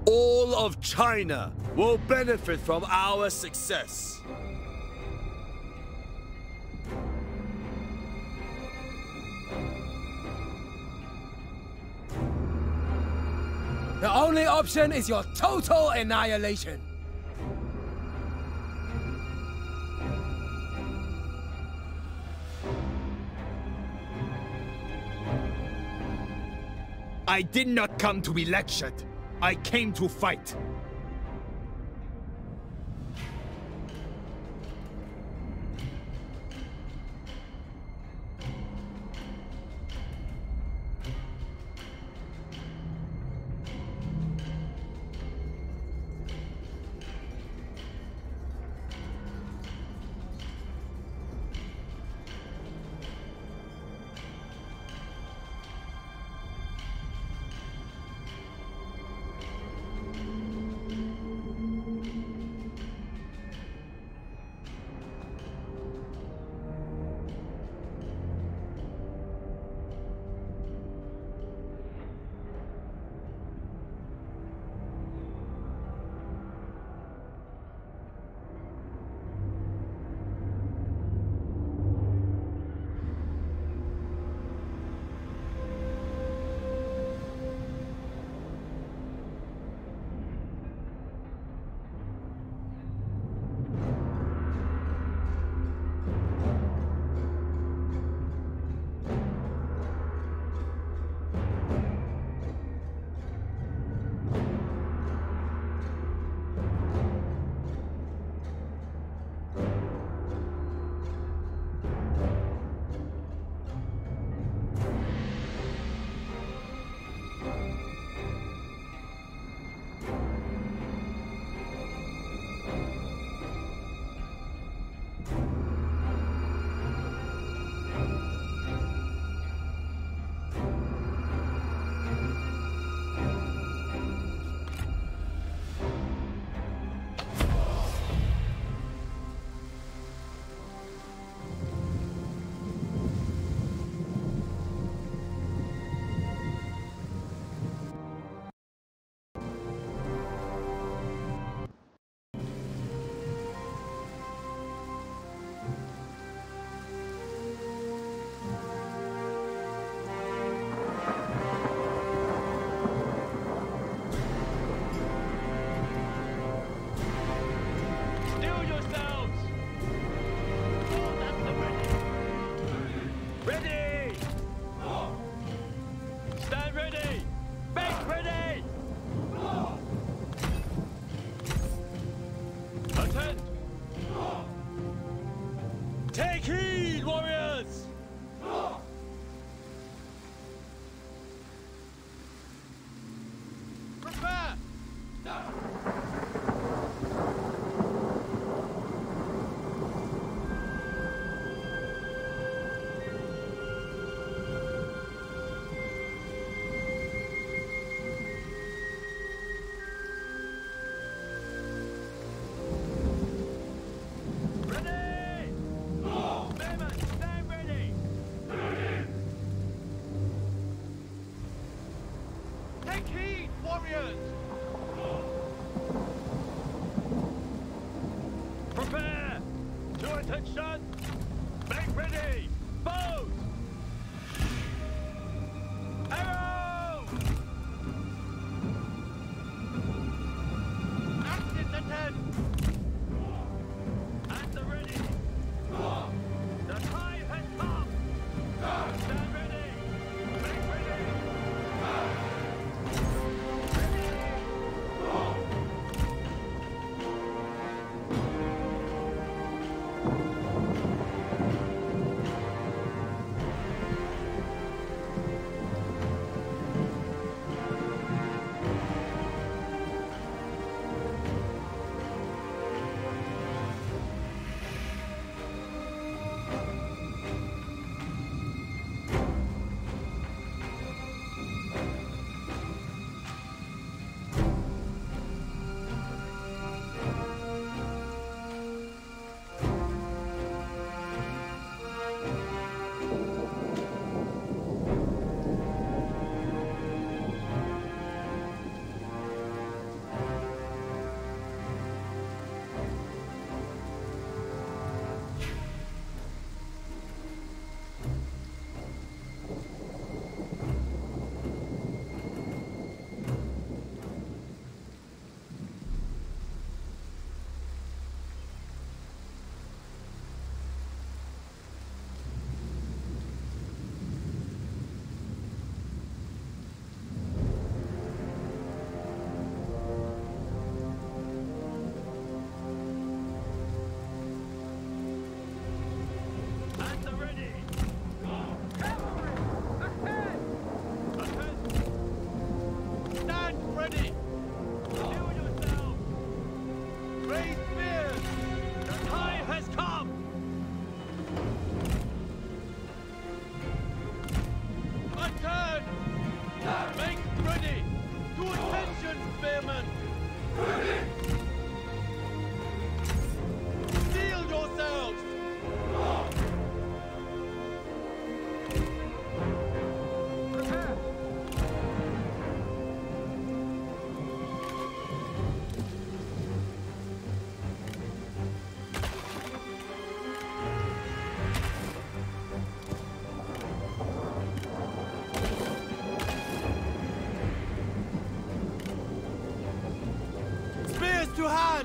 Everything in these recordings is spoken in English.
All of China will benefit from our success. The only option is your total annihilation. I did not come to be lectured. I came to fight. Take heed, warriors! Prepare! Take heed, warriors! Prepare! To attention! Make ready! Bows! Arrows! Axes attend! At the ready! The time has come! Stand ready! Make ready! Defense ready! Steel yourself! Raise spears! The time has come! Attack! Make ready! To attention, spearmen! Steel yourselves! Prepare! Spears to hand!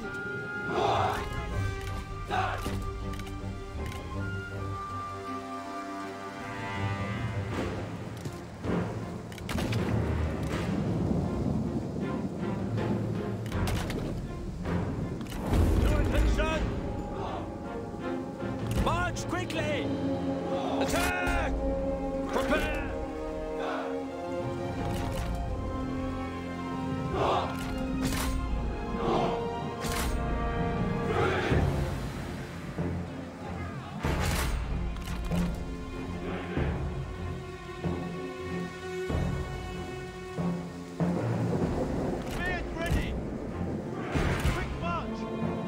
To attention! March quickly! Attack! Prepare! Spears ready! Quick march!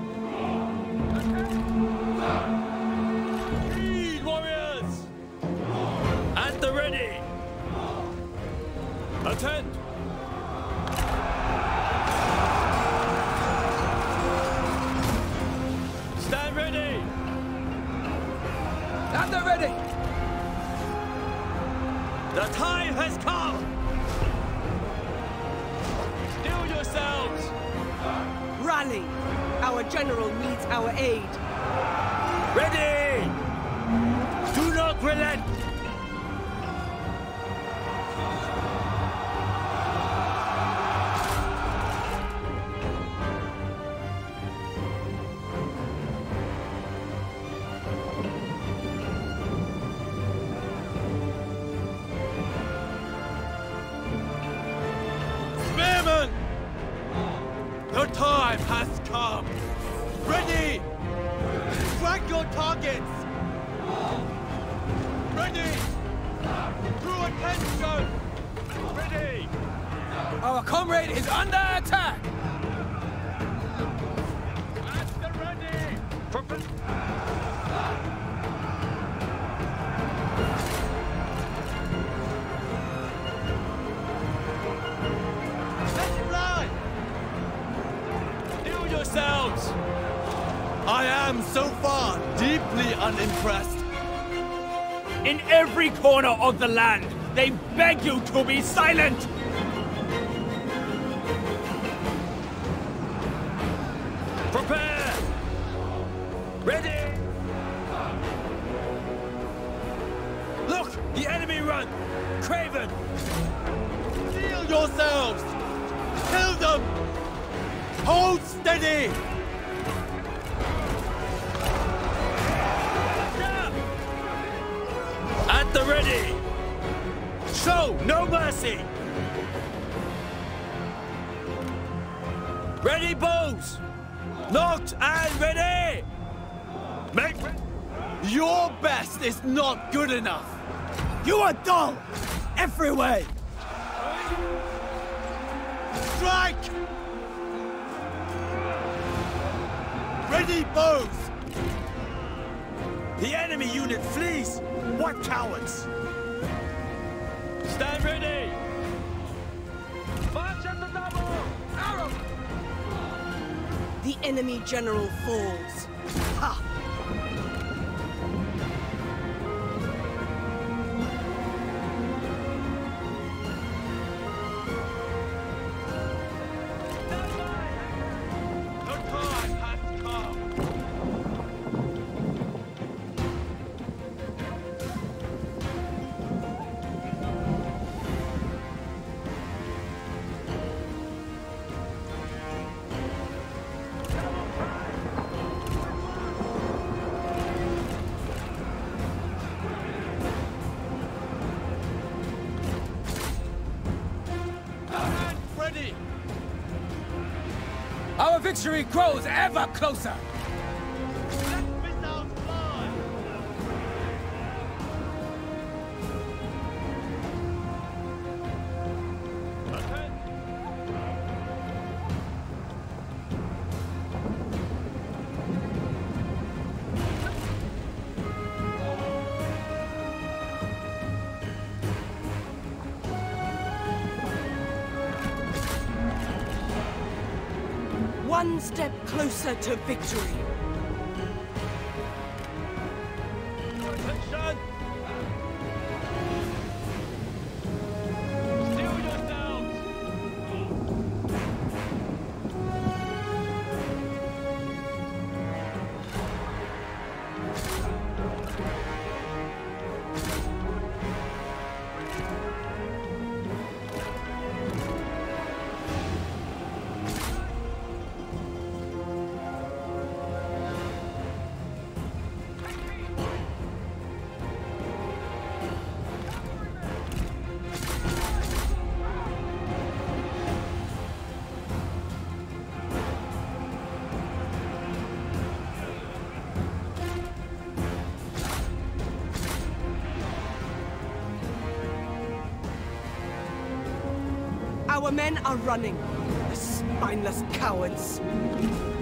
Lead, warriors! At the ready! Attend! Stand ready! At the ready! The time has come! Steel yourselves! Rally! Our general needs our aid. Ready! Do not relent! Spearmen! The time has come! Ready! Strike your targets! Ready! True attention! Ready! Our comrade is under attack! At the ready! Let him lie! Steel yourselves! I am so far deeply unimpressed. In every corner of the land, they beg you to be silent! Prepare! Ready! Look! The enemy run! Craven! Steel yourselves! Kill them! Hold steady! At the ready! Show no mercy! Ready, bows! Knocked and ready! Make... Your best is not good enough! You are dull! Every way! Strike! Ready, bows! The enemy unit flees! What cowards! Stand ready! March at the double! Arrow! The enemy general falls. Ha! The time has come! ready! Our victory grows ever closer! Let missiles fly! Ahead! One step closer to victory. Attention! Steel yourselves! Our men are running. The spineless cowards.